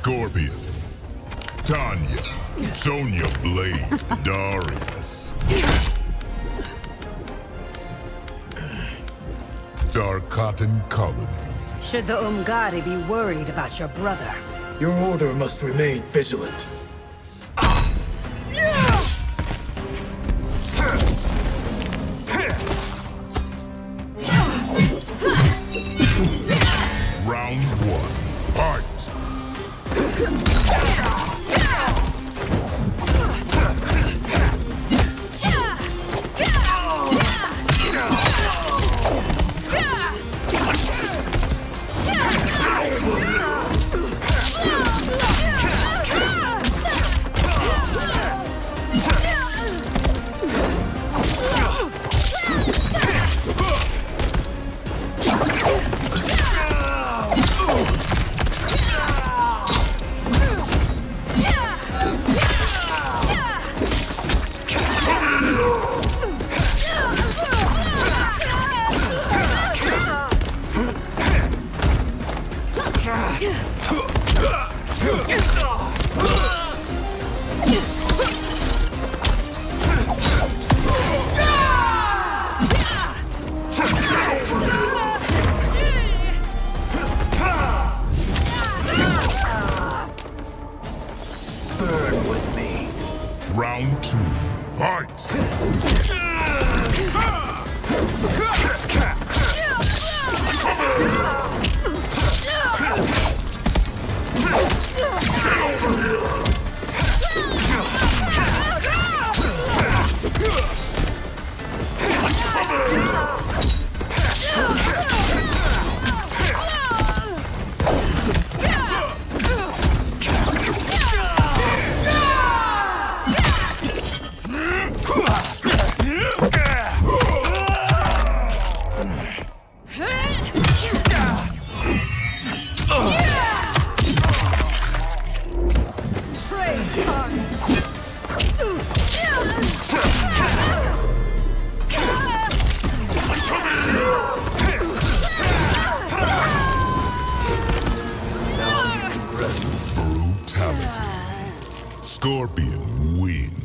Scorpion, Tanya, Sonya Blade, Darius. Dark Cotton Colony. Should the Umgadi be worried about your brother? Your order must remain vigilant. Round one, fight! Burn with me. Round two, fight! Brutality. Scorpion wins.